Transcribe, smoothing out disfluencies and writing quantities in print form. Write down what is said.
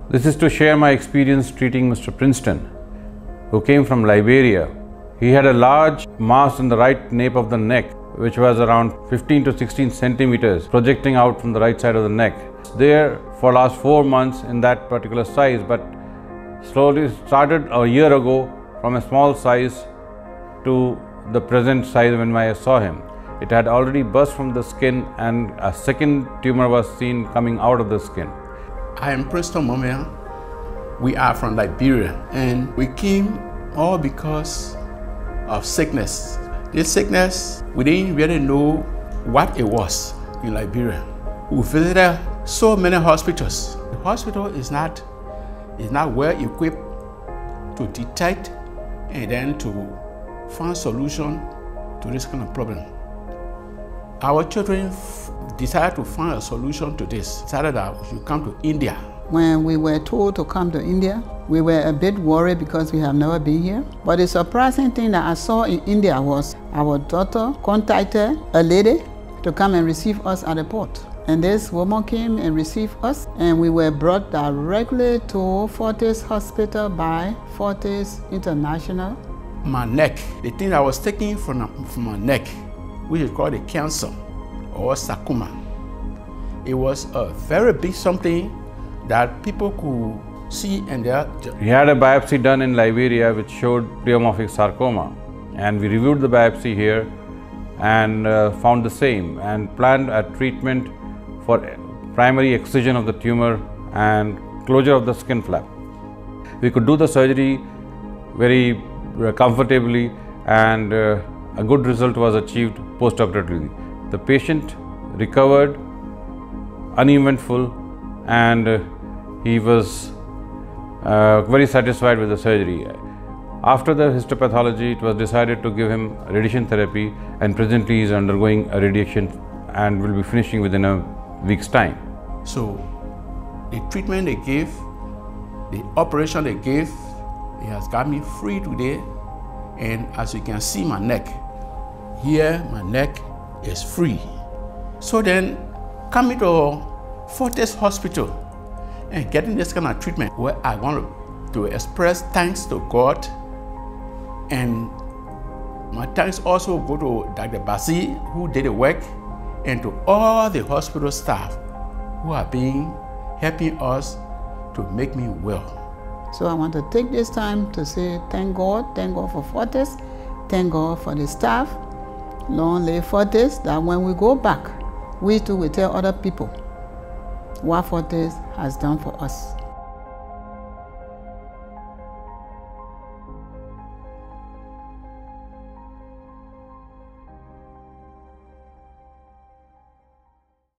This is to share my experience treating Mr. Princeton, who came from Liberia. He had a large mass in the right nape of the neck, which was around 15 to 16 centimeters, projecting out from the right side of the neck. There for last 4 months in that particular size, but slowly started a year ago from a small size to the present size when I saw him. It had already burst from the skin and a second tumor was seen coming out of the skin. I am Princeton Monmia. We are from Liberia and we came all because of sickness. This sickness, we didn't really know what it was in Liberia. We visited so many hospitals. The hospital is not well equipped to detect and then to find solution to this kind of problem. Our children decided to find a solution to this, decided that we should come to India. When we were told to come to India, we were a bit worried because we have never been here. But the surprising thing that I saw in India was our daughter contacted a lady to come and receive us at the port. And this woman came and received us, and we were brought directly to Fortis Hospital by Fortis International. My neck, the thing that was taken from my neck, which is called a cancer or sarcoma. It was a very big something that people could see and he had a biopsy done in Liberia which showed Pleomorphic Sarcoma, and we reviewed the biopsy here and found the same and planned a treatment for primary excision of the tumor and closure of the skin flap. We could do the surgery very comfortably and a good result was achieved post-operatively. The patient recovered uneventful and he was very satisfied with the surgery. After the histopathology, it was decided to give him radiation therapy, and presently he is undergoing a radiation and will be finishing within a week's time. So the treatment they gave, the operation they gave, it has got me free today. And as you can see my neck, here my neck is free. So then coming to Fortis Hospital and getting this kind of treatment, where I want to express thanks to God, and my thanks also go to Dr. Baxi, who did the work, and to all the hospital staff who have been helping us to make me well. So I want to take this time to say thank God for Fortis, thank God for the staff. Long live Fortis, that when we go back, we too will tell other people what Fortis has done for us.